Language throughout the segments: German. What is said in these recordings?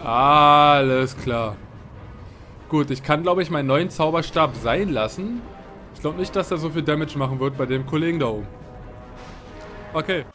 Alles klar. Gut, ich kann, glaube ich, meinen neuen Zauberstab sein lassen. Ich glaube nicht, dass er so viel Damage machen wird bei dem Kollegen da oben. Okay.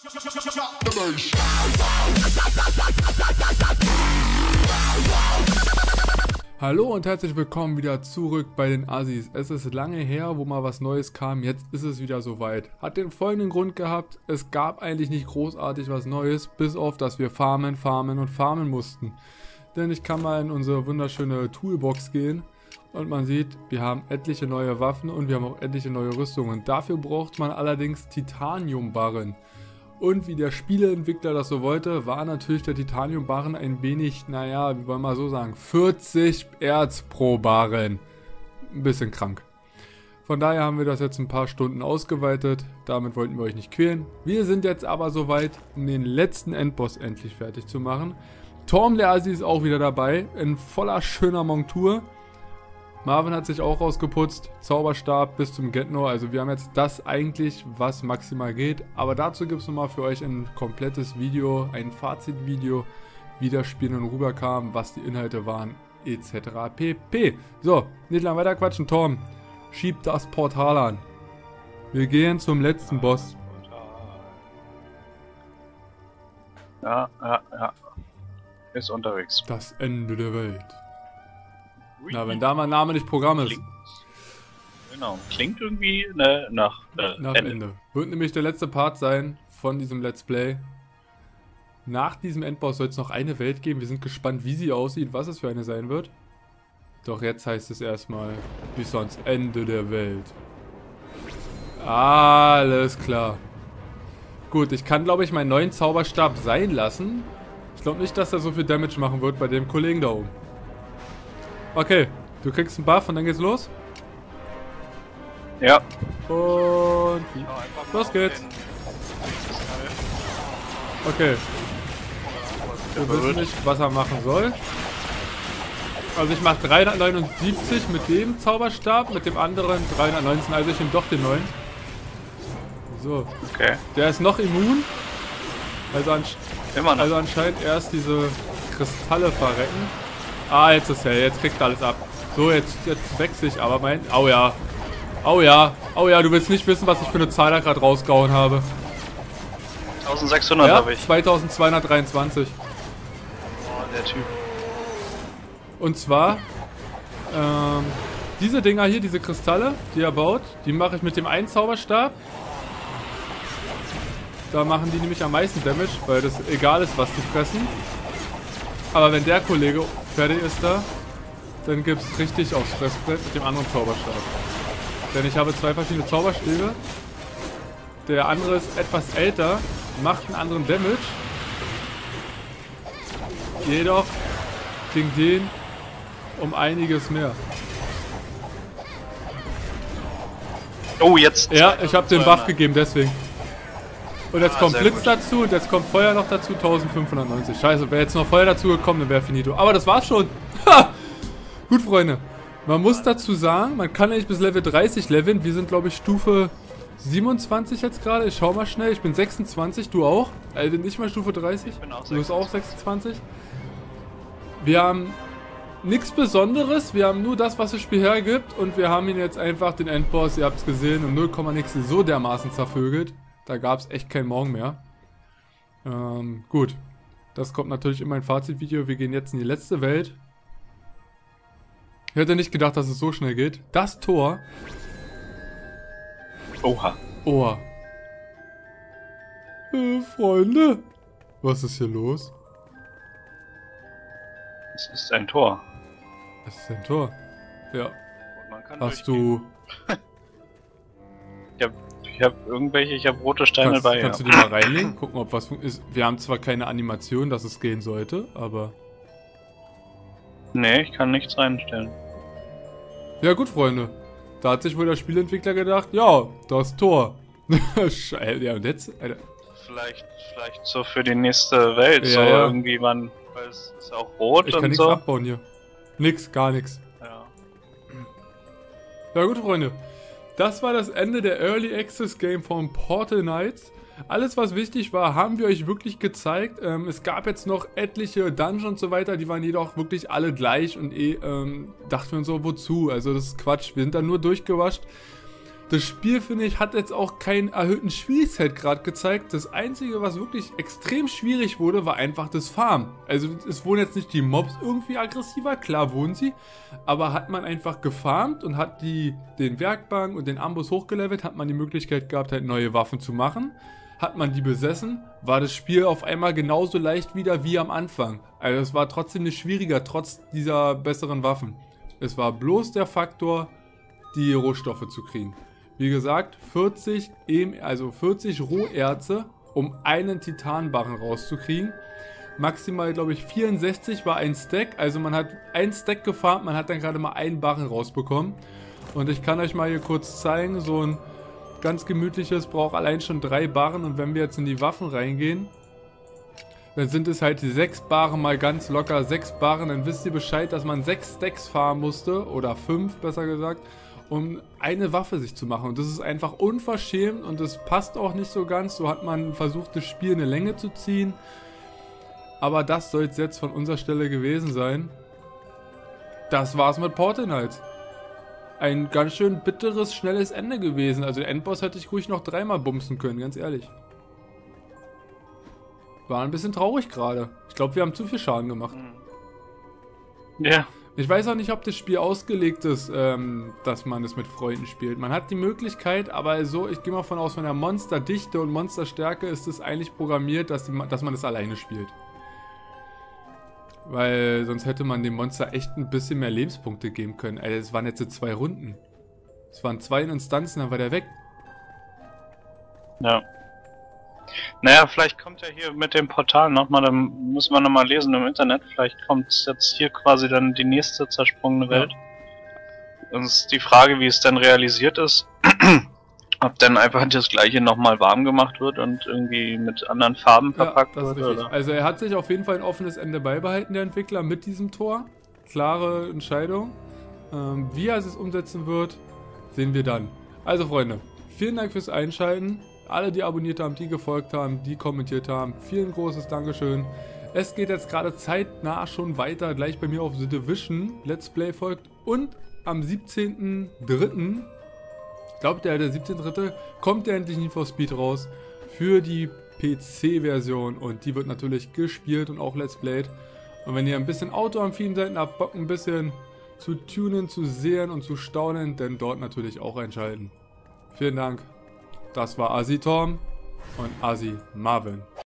Hallo und herzlich willkommen wieder zurück bei den Assis. Es ist lange her, wo mal was Neues kam, jetzt ist es wieder soweit. Hat den folgenden Grund gehabt, es gab eigentlich nicht großartig was Neues, bis auf, dass wir farmen mussten. Denn ich kann mal in unsere wunderschöne Toolbox gehen und man sieht, wir haben etliche neue Waffen und wir haben auch etliche neue Rüstungen. Dafür braucht man allerdings Titaniumbarren. Und wie der Spieleentwickler das so wollte, war natürlich der Titaniumbarren ein wenig, naja, wie wollen wir so sagen, 40 Erz pro Barren. Ein bisschen krank. Von daher haben wir das jetzt ein paar Stunden ausgeweitet. Damit wollten wir euch nicht quälen. Wir sind jetzt aber soweit, um den letzten Endboss endlich fertig zu machen. Torm der Assi ist auch wieder dabei, in voller schöner Montur. Marvin hat sich auch rausgeputzt, Zauberstab bis zum Get-No, also wir haben jetzt das eigentlich, was maximal geht. Aber dazu gibt es nochmal für euch ein komplettes Video, ein Fazitvideo, wie das Spiel nun rüberkam, was die Inhalte waren, etc. pp. So, nicht lang weiter quatschen, Torm, schieb das Portal an. Wir gehen zum letzten Boss. Ja. Ist unterwegs. Das Ende der Welt. Na, wenn da mein Name nicht Programm ist. Genau, klingt irgendwie nach Ende. Wird nämlich der letzte Part sein von diesem Let's Play. Nach diesem Endboss soll es noch eine Welt geben. Wir sind gespannt, wie sie aussieht, was es für eine sein wird. Doch jetzt heißt es erstmal bis ans Ende der Welt. Alles klar. Gut, ich kann, glaube ich, meinen neuen Zauberstab sein lassen. Ich glaube nicht, dass er so viel Damage machen wird bei dem Kollegen da oben. Okay, du kriegst einen Buff und dann geht's los. Ja. Und los geht's. Okay. Wir wissen nicht, was er machen soll. Also ich mache 379 mit dem Zauberstab, mit dem anderen 319, also ich nehme doch den neuen. So. Okay. Der ist noch immun. Also, Immer noch. Also anscheinend erst diese Kristalle verrecken. Ah, jetzt ist hell, jetzt kriegt er alles ab. So, jetzt wechsle ich aber mein... Au ja. Au ja. Au ja, du willst nicht wissen, was ich für eine Zahl da gerade rausgehauen habe. 1600 ja, habe ich. 2223. Oh, der Typ. Und zwar, diese Dinger hier, diese Kristalle, die er baut, die mache ich mit dem einen Zauberstab. Da machen die nämlich am meisten Damage, weil das egal ist, was die fressen. Aber wenn der Kollege fertig ist da, dann gibt es richtig aufs Fressbrett mit dem anderen Zauberstab. Denn ich habe zwei verschiedene Zauberstäbe. Der andere ist etwas älter, macht einen anderen Damage. Jedoch ging den um einiges mehr. Oh, jetzt. Ja, ich habe den Buff gegeben, deswegen. Und jetzt kommt Blitz gut. dazu und jetzt kommt Feuer noch dazu, 1590. Scheiße, wäre jetzt noch Feuer dazu gekommen, dann wäre finito. Aber das war's schon. Ha! Gut, Freunde. Man muss dazu sagen, man kann eigentlich bis Level 30 leveln. Wir sind, glaube ich, Stufe 27 jetzt gerade. Ich schau mal schnell. Ich bin 26, du auch? Also nicht mal Stufe 30? Ich bin auch Du bist auch 26? Wir haben nichts Besonderes. Wir haben nur das, was das Spiel hergibt. Und wir haben ihn jetzt einfach, den Endboss, ihr habt es gesehen, um 0, nix so dermaßen zervögelt. Da gab es echt keinen Morgen mehr. Gut. Das kommt natürlich in mein Fazitvideo. Wir gehen jetzt in die letzte Welt. Ich hätte nicht gedacht, dass es so schnell geht. Das Tor. Oha. Oha. Freunde. Was ist hier los? Es ist ein Tor. Es ist ein Tor. Ja. Und man kann Hast durchgehen. du... Ich habe rote Steine bei. Kannst du die mal reinlegen? Gucken, ob was ist. Wir haben zwar keine Animation, dass es gehen sollte, aber... Nee, ich kann nichts reinstellen. Ja gut, Freunde. Da hat sich wohl der Spielentwickler gedacht, ja, das Tor. Scheiße, ja und jetzt? Alter. Vielleicht so für die nächste Welt. Ja, so ja. irgendwie, weil es ist auch rot Ich und kann nichts so. abbauen hier. Nix, gar nichts. Ja. Ja gut, Freunde. Das war das Ende der Early Access Game von Portal Knights. Alles, was wichtig war, haben wir euch wirklich gezeigt. Es gab jetzt noch etliche Dungeons und so weiter, die waren jedoch wirklich alle gleich und dachten wir uns so, wozu? Also das ist Quatsch, wir sind da nur durchgewascht. Das Spiel, finde ich, hat jetzt auch keinen erhöhten Schwierigkeitsgrad gezeigt. Das Einzige, was wirklich extrem schwierig wurde, war einfach das Farmen. Also es wurden jetzt nicht die Mobs irgendwie aggressiver, klar wurden sie, aber hat man einfach gefarmt und hat den Werkbank und den Amboss hochgelevelt, hat man die Möglichkeit gehabt, halt neue Waffen zu machen. Hat man die besessen, war das Spiel auf einmal genauso leicht wieder wie am Anfang. Also es war trotzdem nicht schwieriger, trotz dieser besseren Waffen. Es war bloß der Faktor, die Rohstoffe zu kriegen. Wie gesagt, 40 Roherze, um einen Titanbarren rauszukriegen. Maximal, glaube ich, 64 war ein Stack. Also man hat ein Stack gefarmt, man hat dann gerade mal einen Barren rausbekommen. Und ich kann euch mal hier kurz zeigen, so ein ganz gemütliches braucht allein schon 3 Barren. Und wenn wir jetzt in die Waffen reingehen, dann sind es halt die 6 Barren mal ganz locker 6 Barren. Dann wisst ihr Bescheid, dass man 6 Stacks farmen musste, oder 5 besser gesagt, um eine Waffe sich zu machen. Und das ist einfach unverschämt und das passt auch nicht so ganz. So hat man versucht, das Spiel eine Länge zu ziehen. Aber das soll es jetzt von unserer Stelle gewesen sein. Das war's mit Portal Knights. Ein ganz schön bitteres, schnelles Ende gewesen. Also den Endboss hätte ich ruhig noch 3-mal bumsen können, ganz ehrlich. War ein bisschen traurig gerade. Ich glaube, wir haben zu viel Schaden gemacht. Ja. Ich weiß auch nicht, ob das Spiel ausgelegt ist, dass man es mit Freunden spielt. Man hat die Möglichkeit, aber so, ich gehe mal von aus, von der Monsterdichte und Monsterstärke ist es eigentlich programmiert, dass man es alleine spielt. Weil sonst hätte man dem Monster echt ein bisschen mehr Lebenspunkte geben können. Ey, es waren jetzt 2 Runden. Es waren 2 Instanzen, dann war der weg. Ja. Naja, vielleicht kommt ja hier mit dem Portal nochmal, dann müssen wir nochmal lesen im Internet, vielleicht kommt jetzt hier quasi dann die nächste zersprungene Welt. Ja. Es ist die Frage, wie es dann realisiert ist. Ob dann einfach das gleiche nochmal warm gemacht wird und irgendwie mit anderen Farben verpackt wird. Oder? Also er hat sich auf jeden Fall ein offenes Ende beibehalten, der Entwickler, mit diesem Tor. Klare Entscheidung. Wie er es umsetzen wird, sehen wir dann. Also Freunde, vielen Dank fürs Einschalten. Alle, die abonniert haben, die gefolgt haben, die kommentiert haben, vielen großes Dankeschön. Es geht jetzt gerade zeitnah schon weiter, gleich bei mir auf The Division. Let's Play folgt und am 17.03., ich glaube der 17.03. kommt der endlich Need for Speed raus für die PC-Version und die wird natürlich gespielt und auch Let's Played. Und wenn ihr ein bisschen autoaffin seid und habt Bock ein bisschen zu tunen, zu sehen und zu staunen, dann dort natürlich auch einschalten. Vielen Dank. Das war Asi Tom und Asi Marvin.